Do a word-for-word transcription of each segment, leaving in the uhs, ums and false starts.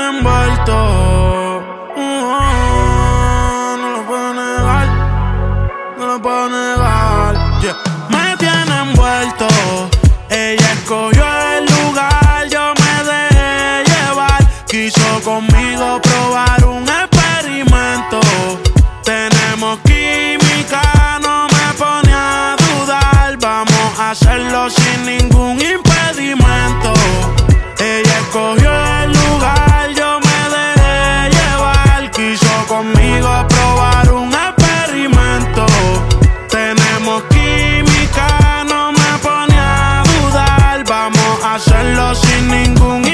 tiene envuelto. Uh, no lo puedo negar, no lo puedo negar. Yeah. Me tiene envuelto. Ella escogió el lugar, yo me dejé llevar. Quiso conmigo probar un experimento. Tenemos química, no me pone a dudar. Vamos a hacerlo sin ningún impedimento. Ella escogió el lugar, yo me dejé llevar. Quiso conmigo probar un experimento. Tenemos química, no me pone a dudar. Vamos a hacerlo sin ningún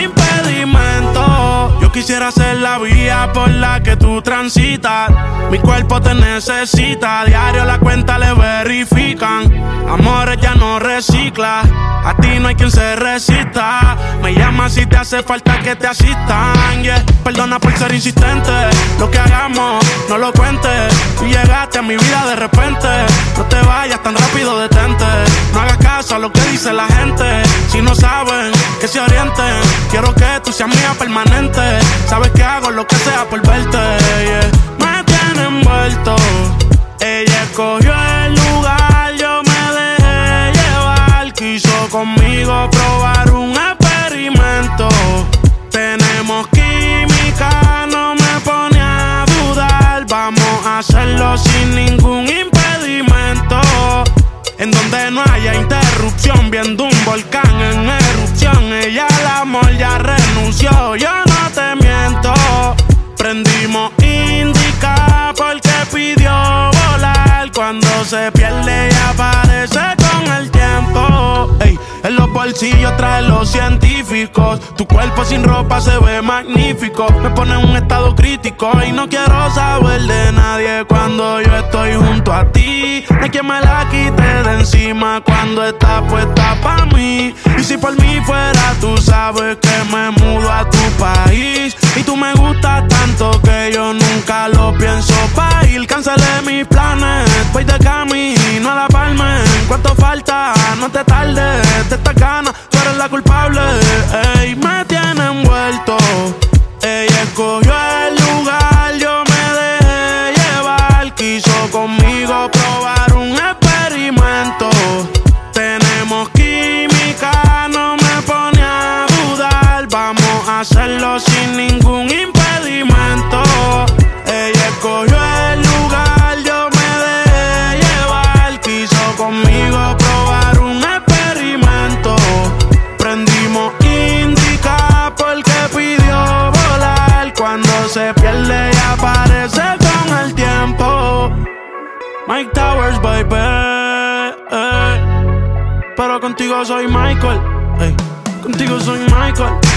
impedimento. Yo quisiera ser la vía por la que tú transitas. Mi cuerpo te necesita, a diario la cuenta le verifican. Amores ya no recicla, a ti no hay quien se resista. Me llama si te hace falta que te asistan, yeah. Perdona por ser insistente, lo que hagamos no lo cuentes. Tú llegaste a mi vida de repente, no te vayas tan rápido, detente. No hagas caso a lo que dice la gente, si no saben que se orienten. Quiero que tú seas mía permanente, sabes que hago lo que sea por verte, yeah. Me tiene envuelto, ella escogió el lugar, yo me dejé llevar. Quiso conmigo probar un experimento. Tenemos química, no me pone a dudar. Vamos a hacerlo sin ningún impedimento. En donde no haya interrupción, viendo un volcán en erupción. Ella al amor ya renunció, yo no te miento. Prendimos indica porque pidió volar. Cuando se pierde y aparece con el tiempo. Ey, en los bolsillos trae los científicos. Tu cuerpo sin ropa se ve magnífico. Me pone en un estado crítico y no quiero saber de nadie cuando yo estoy junto a ti. No hay quien me la quite de encima cuando está puesta pa' mí. Y si por mí fuera, tú sabes que me mudo a tu país. Y tú me gustas tanto que yo nunca lo pienso pa' ir. Cancelé mis planes, voy de camino a la Palma. ¿Cuánto falta? No te tardes, de esta gana, tú eres la culpable. Ey, me tiene envuelto. Ella escogió el lugar, yo me dejé llevar. Quiso conmigo probar un experimento. Tenemos química, no me pone a dudar. Vamos a hacerlo sin ningún impedimento. Ella escogió el lugar, yo me dejé llevar. Quiso conmigo probar un experimento. Prendimos indica porque pidió volar. Cuando se pierde y aparece con el tiempo. Myke Towers, baby, ey. Pero contigo soy Michael, ey. Contigo soy Michael.